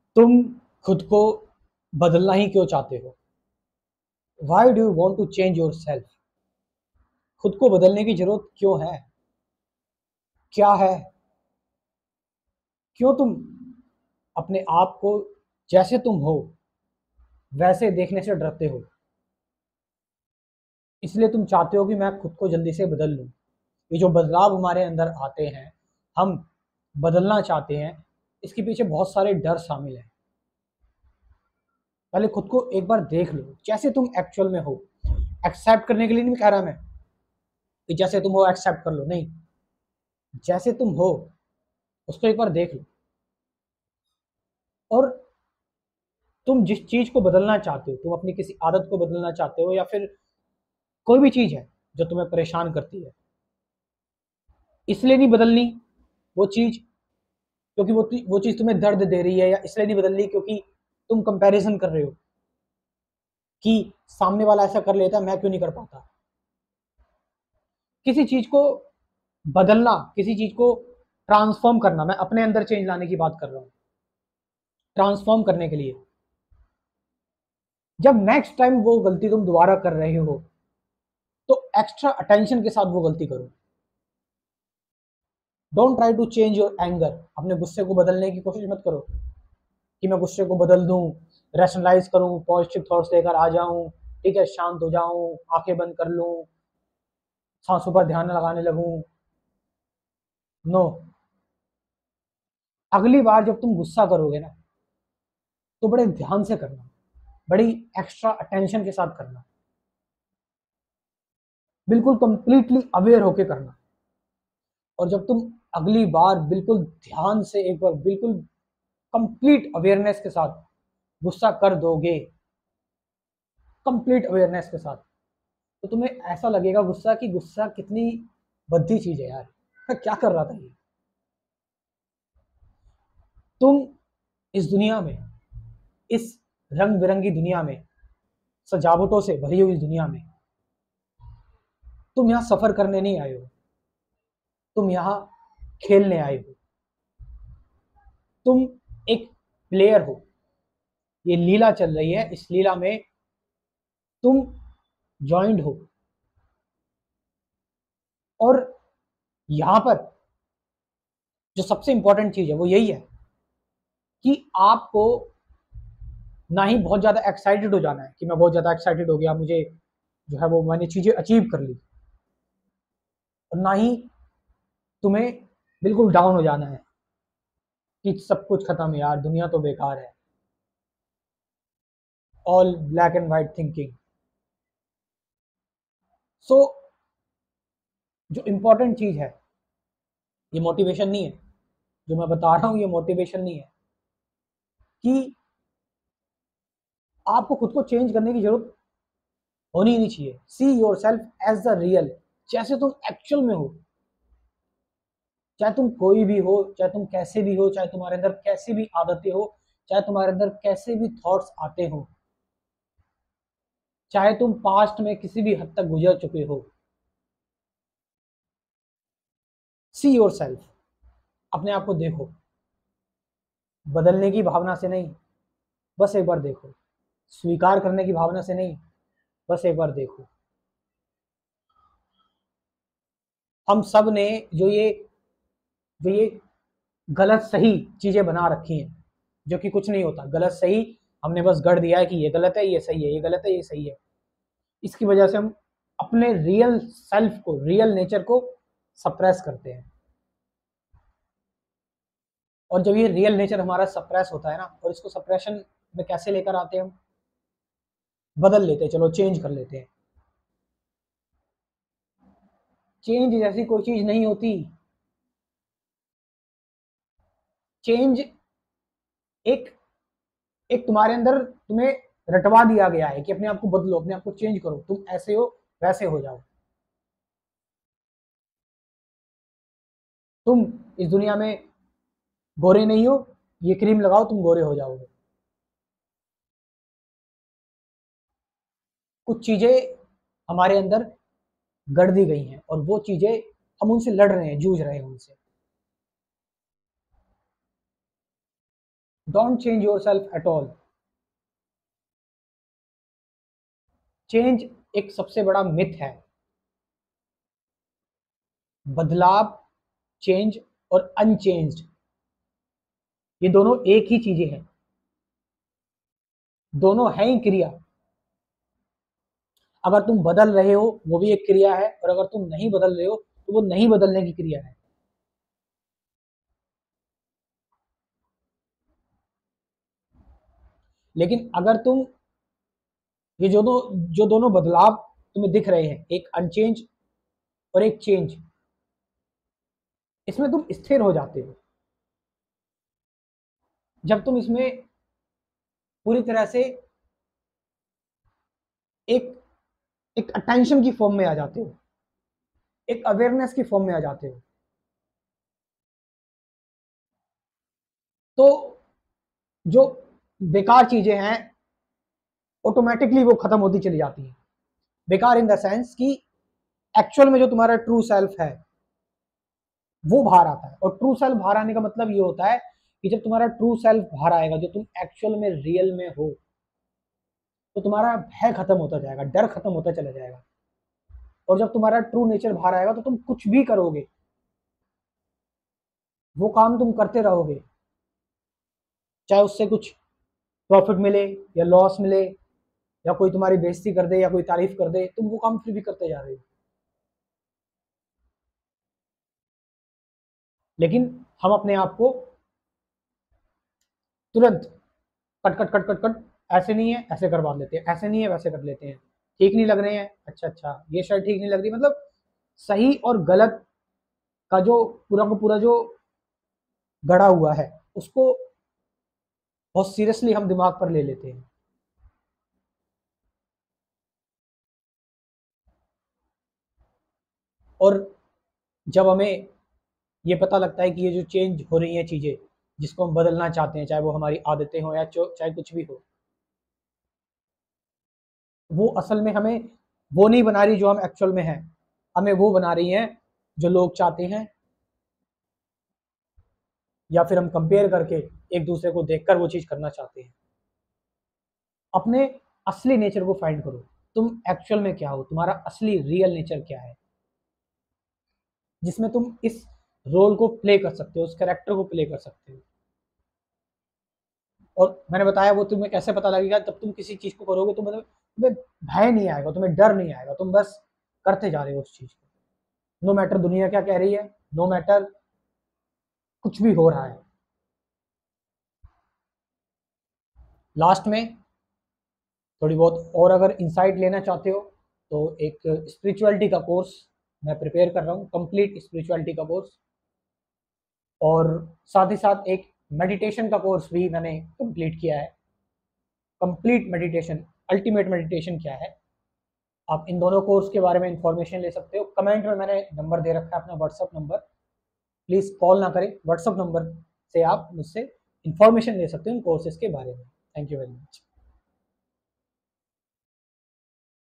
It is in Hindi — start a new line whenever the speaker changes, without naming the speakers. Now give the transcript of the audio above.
तुम खुद को बदलना ही क्यों चाहते हो? Why do you want to change yourself? खुद को बदलने की जरूरत क्यों है? क्या है? क्यों तुम अपने आप को जैसे तुम हो वैसे देखने से डरते हो? इसलिए तुम चाहते हो कि मैं खुद को जल्दी से बदल लूं। ये जो बदलाव हमारे अंदर आते हैं, हम बदलना चाहते हैं, इसके पीछे बहुत सारे डर शामिल हैं। पहले खुद को एक बार देख लो जैसे तुम एक्चुअल में हो। एक्सेप्ट करने के लिए नहीं कह रहा मैं कि जैसे तुम हो एक्सेप्ट कर लो, नहीं। जैसे तुम हो उसको एक बार देख लो। और तुम जिस चीज को बदलना चाहते हो, तुम अपनी किसी आदत को बदलना चाहते हो या फिर कोई भी चीज है जो तुम्हें परेशान करती है, इसलिए नहीं बदलनी वो चीज क्योंकि वो चीज तुम्हें दर्द दे रही है, या इसलिए नहीं बदलनी क्योंकि तुम कंपैरिजन कर रहे हो कि सामने वाला ऐसा कर लेता है, मैं क्यों नहीं कर पाता। किसी चीज को बदलना, किसी चीज को ट्रांसफॉर्म करना, मैं अपने अंदर चेंज लाने की बात कर रहा हूं। ट्रांसफॉर्म करने के लिए जब नेक्स्ट टाइम वो गलती तुम दोबारा कर रहे हो तो एक्स्ट्रा अटेंशन के साथ वो गलती करो। Don't try to change your anger. अपने गुस्से को बदलने की कोशिश मत करो कि मैं गुस्से को बदल दूं, रैशनलाइज करूं, पॉजिटिव थॉट्स लेकर आ जाऊं, ठीक है, शांत हो जाऊं, आंखें बंद कर लूं, सांसों पर ध्यान लगाने लगूं। नो। अगली बार जब तुम गुस्सा करोगे ना, तो बड़े ध्यान से करना, बड़ी एक्स्ट्रा अटेंशन के साथ करना, बिल्कुल कंप्लीटली अवेयर होके करना। और जब तुम अगली बार बिल्कुल ध्यान से एक बार बिल्कुल कंप्लीट अवेयरनेस के साथ गुस्सा कर दोगे, कंप्लीट अवेयरनेस के साथ, तो तुम्हें ऐसा लगेगा गुस्सा कि गुस्सा कितनी भद्दी चीज है यार, मैं क्या कर रहा था ये। तुम इस दुनिया में, इस रंग बिरंगी दुनिया में, सजावटों से भरी हुई दुनिया में, तुम यहां सफर करने नहीं आए हो, तुम यहां खेलने आए हो। तुम एक प्लेयर हो। ये लीला चल रही है, इस लीला में तुम ज्वाइंट हो। और यहां पर जो सबसे इंपॉर्टेंट चीज है वो यही है कि आपको ना ही बहुत ज्यादा एक्साइटेड हो जाना है कि मैं बहुत ज्यादा एक्साइटेड हो गया, मुझे जो है वो मैंने चीजें अचीव कर ली, और ना ही तुम्हें बिल्कुल डाउन हो जाना है कि सब कुछ खत्म है यार, दुनिया तो बेकार है, all black and white thinking. So जो इंपॉर्टेंट चीज है, ये मोटिवेशन नहीं है। जो मैं बता रहा हूं ये मोटिवेशन नहीं है कि आपको खुद को चेंज करने की जरूरत होनी ही नहीं चाहिए। See yourself as the real, जैसे तुम एक्चुअल में हो। चाहे तुम कोई भी हो, चाहे तुम कैसे भी हो, चाहे तुम्हारे अंदर कैसी भी आदतें हो, चाहे तुम्हारे अंदर कैसे भी थॉट्स आते हो, चाहे तुम पास्ट में किसी भी हद तक गुजर चुके हो, सी योर सेल्फ। अपने आप को देखो, बदलने की भावना से नहीं, बस एक बार देखो। स्वीकार करने की भावना से नहीं, बस एक बार देखो। हम सब ने जो ये गलत सही चीजें बना रखी हैं, जो कि कुछ नहीं होता, गलत सही हमने बस गढ़ दिया है कि ये गलत है, ये सही है, ये गलत है, ये सही है। इसकी वजह से हम अपने रियल सेल्फ को, रियल नेचर को सप्रेस करते हैं। और जब ये रियल नेचर हमारा सप्रेस होता है ना, और इसको सप्रेशन में कैसे लेकर आते हैं हम, बदल लेते हैं, चलो चेंज कर लेते हैं। चेंज जैसी कोई चीज नहीं होती। चेंज एक एक तुम्हारे अंदर तुम्हें रटवा दिया गया है कि अपने आप को बदलो, अपने आप को चेंज करो, तुम ऐसे हो वैसे हो जाओ। तुम इस दुनिया में गोरे नहीं हो, ये क्रीम लगाओ तुम गोरे हो जाओगे। कुछ चीजें हमारे अंदर गढ़ दी गई हैं और वो चीजें हम उनसे लड़ रहे हैं, जूझ रहे हैं उनसे। Don't change yourself at all. Change एक सबसे बड़ा मिथ है। बदलाव, चेंज और अनचेंज्ड, ये दोनों एक ही चीजें हैं, दोनों है ही क्रिया। अगर तुम बदल रहे हो वो भी एक क्रिया है, और अगर तुम नहीं बदल रहे हो तो वो नहीं बदलने की क्रिया है। लेकिन अगर तुम ये जो दोनों बदलाव तुम्हें दिख रहे हैं, एक अनचेंज और एक चेंज, इसमें तुम स्थिर हो जाते हो। जब तुम इसमें पूरी तरह से एक एक अटेंशन की फॉर्म में आ जाते हो, एक अवेयरनेस की फॉर्म में आ जाते हो, तो जो बेकार चीजें हैं ऑटोमेटिकली वो खत्म होती चली जाती हैं। बेकार इन द सेंस कि एक्चुअल में जो तुम्हारा ट्रू सेल्फ है वो बाहर आता है। और ट्रू सेल्फ बाहर आने का मतलब ये होता है कि जब तुम्हारा ट्रू सेल्फ बाहर आएगा, जो तुम एक्चुअल में रियल में हो, तो तुम्हारा भय खत्म होता जाएगा, डर खत्म होता चला जाएगा। और जब तुम्हारा ट्रू नेचर बाहर आएगा तो तुम कुछ भी करोगे, वो काम तुम करते रहोगे, चाहे उससे कुछ प्रॉफिट मिले या लॉस मिले, या कोई तुम्हारी बेइज्जती कर दे या कोई तारीफ कर दे, तुम वो काम फिर भी करते जा रहे हो। लेकिन हम अपने आप को तुरंत cut cut cut cut cut, ऐसे नहीं है ऐसे करवा लेते हैं, ऐसे नहीं है वैसे कर लेते हैं, ठीक नहीं लग रहे हैं, अच्छा अच्छा ये शर्ट ठीक नहीं लग रही, मतलब सही और गलत का जो पूरा का पूरा जो गढ़ा हुआ है उसको बहुत सीरियसली हम दिमाग पर ले लेते हैं। और जब हमें ये पता लगता है कि ये जो चेंज हो रही हैं चीज़ें, जिसको हम बदलना चाहते हैं, चाहे वो हमारी आदतें हो या चाहे कुछ भी हो, वो असल में हमें वो नहीं बना रही जो हम एक्चुअल में हैं, हमें वो बना रही हैं जो लोग चाहते हैं, या फिर हम कंपेयर करके एक दूसरे को देखकर वो चीज़ करना चाहते हैं। अपने असली नेचर को फाइंड करो, तुम एक्चुअल में क्या हो, तुम्हारा असली रियल नेचर क्या है, जिसमें तुम इस रोल को प्ले कर सकते हो, उस कैरेक्टर को प्ले कर सकते हो। और मैंने बताया वो तुम्हें कैसे पता लगेगा, जब तुम किसी चीज़ को करोगे तो मतलब तुम्हें भय नहीं आएगा, तुम्हें डर नहीं आएगा, तुम बस करते जा रहे हो उस चीज़ को, नो मैटर दुनिया क्या कह रही है, नो मैटर कुछ भी हो रहा है। लास्ट में थोड़ी बहुत और अगर इंसाइट लेना चाहते हो तो एक स्पिरिचुअलिटी का कोर्स मैं प्रिपेयर कर रहा हूँ, कंप्लीट स्पिरिचुअलिटी का कोर्स। और साथ ही साथ एक मेडिटेशन का कोर्स भी मैंने कंप्लीट किया है। कंप्लीट मेडिटेशन, अल्टीमेट मेडिटेशन क्या है, आप इन दोनों कोर्स के बारे में इंफॉर्मेशन ले सकते हो। कमेंट में मैंने नंबर दे रखा है, अपना व्हाट्सअप नंबर, प्लीज़ कॉल ना करें, व्हाट्सअप नंबर से आप मुझसे इंफॉर्मेशन ले सकते हो इन कोर्सेज के बारे में। Thank you very much.